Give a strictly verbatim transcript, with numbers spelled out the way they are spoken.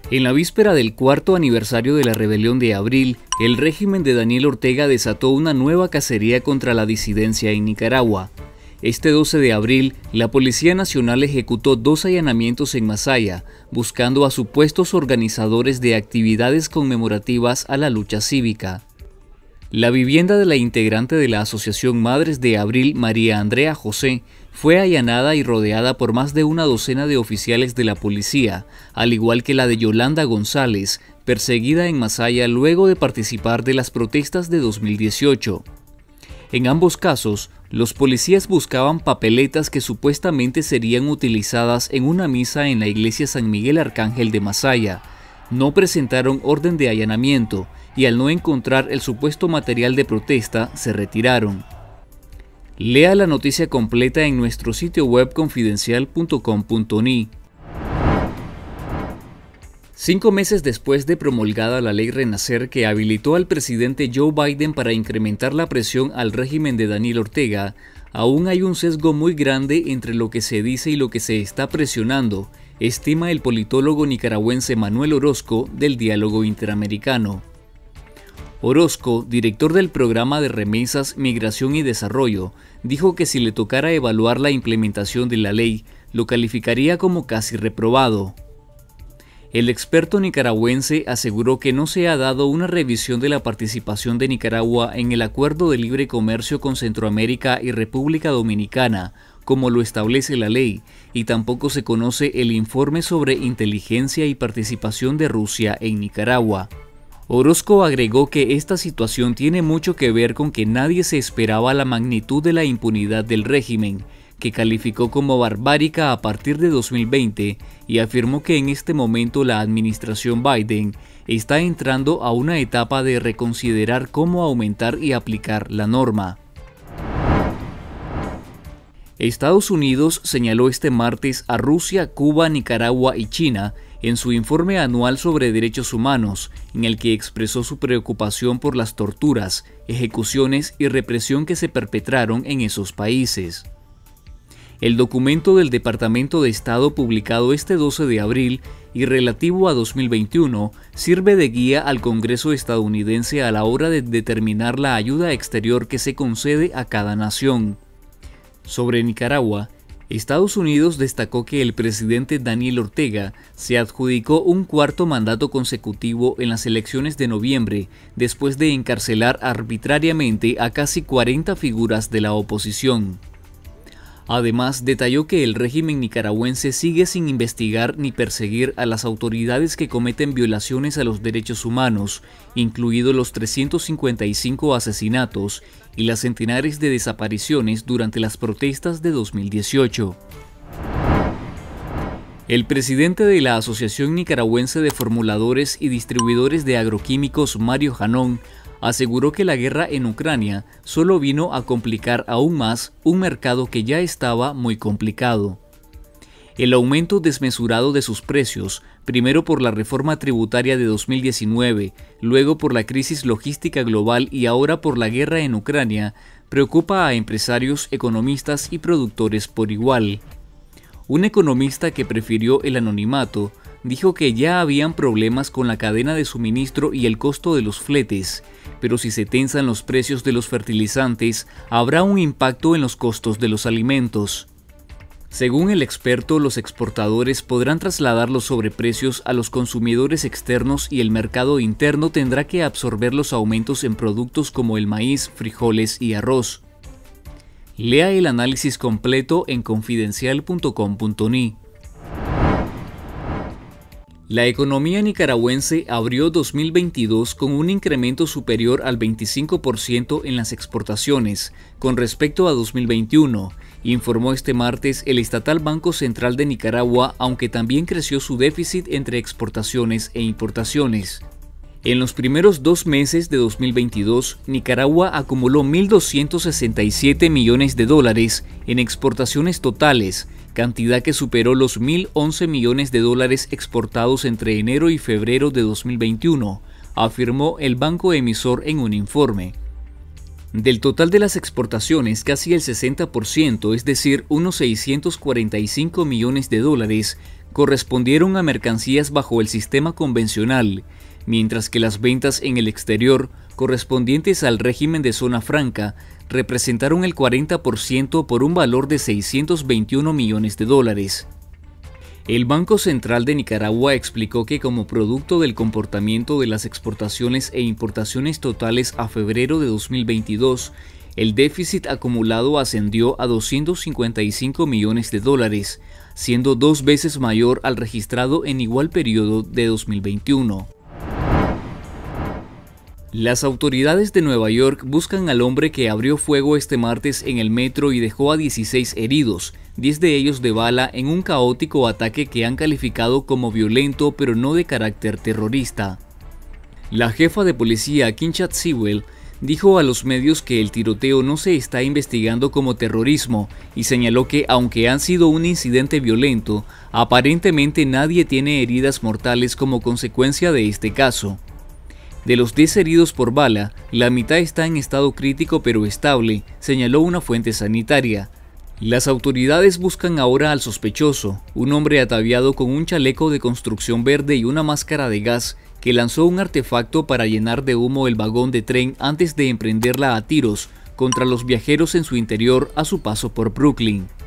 En la víspera del cuarto aniversario de la rebelión de abril, el régimen de Daniel Ortega desató una nueva cacería contra la disidencia en Nicaragua. Este doce de abril, la Policía Nacional ejecutó dos allanamientos en Masaya, buscando a supuestos organizadores de actividades conmemorativas a la lucha cívica. La vivienda de la integrante de la Asociación Madres de Abril, María Andrea José, fue allanada y rodeada por más de una docena de oficiales de la policía, al igual que la de Yolanda González, perseguida en Masaya luego de participar de las protestas de dos mil dieciocho. En ambos casos, los policías buscaban papeletas que supuestamente serían utilizadas en una misa en la iglesia San Miguel Arcángel de Masaya. No presentaron orden de allanamiento y al no encontrar el supuesto material de protesta, se retiraron. Lea la noticia completa en nuestro sitio web confidencial punto com punto ni. Cinco meses después de promulgada la ley Renacer que habilitó al presidente Joe Biden para incrementar la presión al régimen de Daniel Ortega, aún hay un sesgo muy grande entre lo que se dice y lo que se está presionando, estima el politólogo nicaragüense Manuel Orozco del Diálogo Interamericano. Orozco, director del programa de remesas, migración y desarrollo, dijo que si le tocara evaluar la implementación de la ley, lo calificaría como casi reprobado. El experto nicaragüense aseguró que no se ha dado una revisión de la participación de Nicaragua en el Acuerdo de Libre Comercio con Centroamérica y República Dominicana, como lo establece la ley, y tampoco se conoce el informe sobre inteligencia y participación de Rusia en Nicaragua. Orozco agregó que esta situación tiene mucho que ver con que nadie se esperaba la magnitud de la impunidad del régimen, que calificó como barbárica a partir de dos mil veinte y afirmó que en este momento la administración Biden está entrando a una etapa de reconsiderar cómo aumentar y aplicar la norma. Estados Unidos señaló este martes a Rusia, Cuba, Nicaragua y China en su informe anual sobre derechos humanos, en el que expresó su preocupación por las torturas, ejecuciones y represión que se perpetraron en esos países. El documento del Departamento de Estado publicado este doce de abril y relativo a dos mil veintiuno sirve de guía al Congreso estadounidense a la hora de determinar la ayuda exterior que se concede a cada nación. Sobre Nicaragua, Estados Unidos destacó que el presidente Daniel Ortega se adjudicó un cuarto mandato consecutivo en las elecciones de noviembre, después de encarcelar arbitrariamente a casi cuarenta figuras de la oposición. Además, detalló que el régimen nicaragüense sigue sin investigar ni perseguir a las autoridades que cometen violaciones a los derechos humanos, incluidos los trescientos cincuenta y cinco asesinatos y las centenares de desapariciones durante las protestas de dos mil dieciocho. El presidente de la Asociación Nicaragüense de Formuladores y Distribuidores de Agroquímicos, Mario Janón, aseguró que la guerra en Ucrania solo vino a complicar aún más un mercado que ya estaba muy complicado. El aumento desmesurado de sus precios, primero por la reforma tributaria de dos mil diecinueve, luego por la crisis logística global y ahora por la guerra en Ucrania, preocupa a empresarios, economistas y productores por igual. Un economista que prefirió el anonimato dijo que ya habían problemas con la cadena de suministro y el costo de los fletes, pero si se tensan los precios de los fertilizantes, habrá un impacto en los costos de los alimentos. Según el experto, los exportadores podrán trasladar los sobreprecios a los consumidores externos y el mercado interno tendrá que absorber los aumentos en productos como el maíz, frijoles y arroz. Lea el análisis completo en confidencial punto com punto ni. La economía nicaragüense abrió dos mil veintidós con un incremento superior al veinticinco por ciento en las exportaciones con respecto a dos mil veintiuno, informó este martes el estatal Banco Central de Nicaragua, aunque también creció su déficit entre exportaciones e importaciones. En los primeros dos meses de dos mil veintidós, Nicaragua acumuló mil doscientos sesenta y siete millones de dólares en exportaciones totales, cantidad que superó los mil once millones de dólares exportados entre enero y febrero de dos mil veintiuno, afirmó el banco emisor en un informe. Del total de las exportaciones, casi el sesenta por ciento, es decir, unos seiscientos cuarenta y cinco millones de dólares, correspondieron a mercancías bajo el sistema convencional, mientras que las ventas en el exterior, correspondientes al régimen de zona franca, representaron el cuarenta por ciento por un valor de seiscientos veintiuno millones de dólares. El Banco Central de Nicaragua explicó que como producto del comportamiento de las exportaciones e importaciones totales a febrero de dos mil veintidós, el déficit acumulado ascendió a doscientos cincuenta y cinco millones de dólares, siendo dos veces mayor al registrado en igual periodo de dos mil veintiuno. Las autoridades de Nueva York buscan al hombre que abrió fuego este martes en el metro y dejó a dieciséis heridos, diez de ellos de bala, en un caótico ataque que han calificado como violento pero no de carácter terrorista. La jefa de policía, Kinchat Sewell, dijo a los medios que el tiroteo no se está investigando como terrorismo y señaló que, aunque han sido un incidente violento, aparentemente nadie tiene heridas mortales como consecuencia de este caso. De los diez heridos por bala, la mitad está en estado crítico pero estable, señaló una fuente sanitaria. Las autoridades buscan ahora al sospechoso, un hombre ataviado con un chaleco de construcción verde y una máscara de gas, que lanzó un artefacto para llenar de humo el vagón de tren antes de emprenderla a tiros contra los viajeros en su interior a su paso por Brooklyn.